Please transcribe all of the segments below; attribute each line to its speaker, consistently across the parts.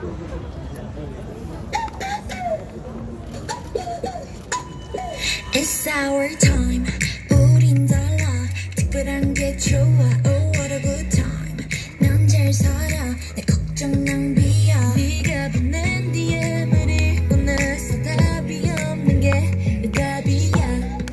Speaker 1: It's our time. 우린 달라. 특별한 게 좋아. Oh, what a good time. 난 잘 살아. 내 걱정 낭비야. 네가 보낸 DM을 읽고 나서 답이 없는 게 내 답이야.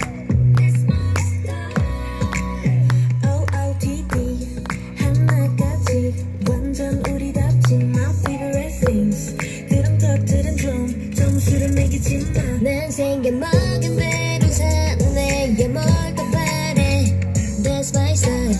Speaker 1: OOTD 하나까지 완전 우리답지. My favorite things. 그런 것들은 좀 점수를 매기지 마. 난 생겨먹은 대로 사네. 뭘 더 바래. That's my style.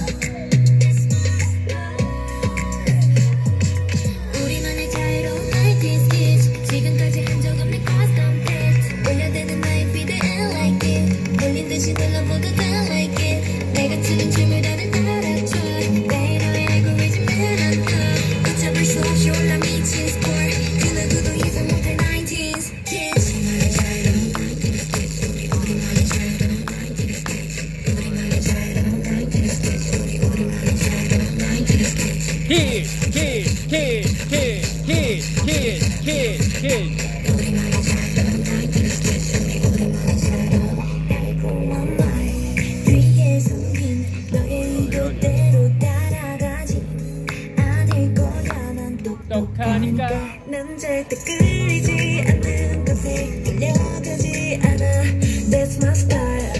Speaker 1: 우리만의 자유로운 night kiss. 지금까지 한 적 없는 custom fit. 올려대는 나의 feed and like it. 돌린 듯이 눌러 모두 다 like it. 내가 추는 춤을 다들 따라춰. 매일 너의 알고리즘은 안 타. 걷잡을 수 없이 올라 미친 스포츠. 그 누구도 예상 못할 90s kids. 뒤에 숨긴 너의 이도대로 따라가지 않을 거야. 난 똑똑하니까. 난 절대 끌리지 않는 것에 끌려가지 않아. That's my style.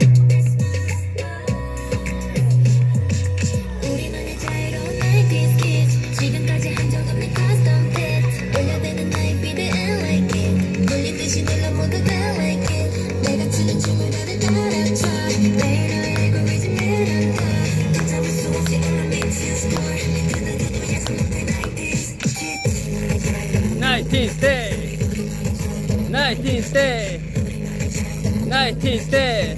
Speaker 1: 우리만의 자유로운 night kiss. 지금까지 한 적 없는 custom fit. 올려대는 나의 feed and like it. 돌린 듯이 눌러 모두 다 like it. 내가 추는 춤을 다들 따라춰. 매일 너의 알고리즘은 안 타. 걷잡을 수 없이 올라 미친 스포츠. 그 누구도 예상 못할 90s kids.
Speaker 2: 90s day, 90s day, 90s day.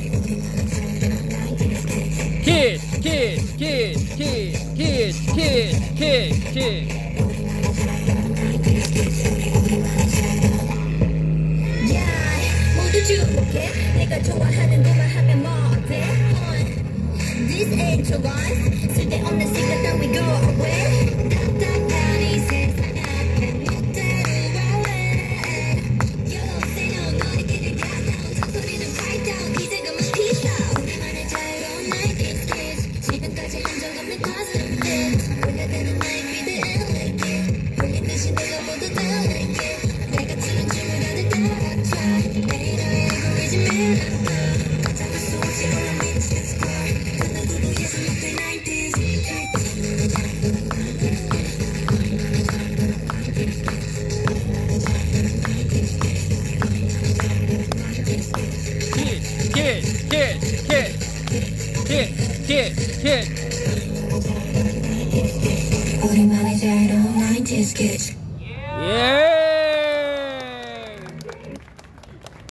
Speaker 2: Kid, kid, kid, kid, kid, kid, kid, kid.
Speaker 1: Yeah, 모두 주목해. 내가 좋아하는 것만 하면 뭐 어때? This ain't your life. 쓸데없는 생각 따위 go away. 답답한 이 세상 앞에 멋대로 wallet. You don't say no, 너의 길을 가다운 잔소리는 write down. 이제 그만 peace out. 우리만의 자유로운 night kiss. 지금까지 한 적 없는 custom fit. 올려대는 나의 feed and like it. 돌린 듯이 눌러 모두 다 like it. 내가 추는 춤을 다들 따라춰. 매일 너의 알고리즘은 안 타. 걷잡을 수 없이 올라 미친 스포츠. 그 누구도 예상 못할 90s
Speaker 2: Kid, kid, kid, kid, kid, kid.
Speaker 1: 우리만의 자유로운 90s kids.
Speaker 2: Yeah.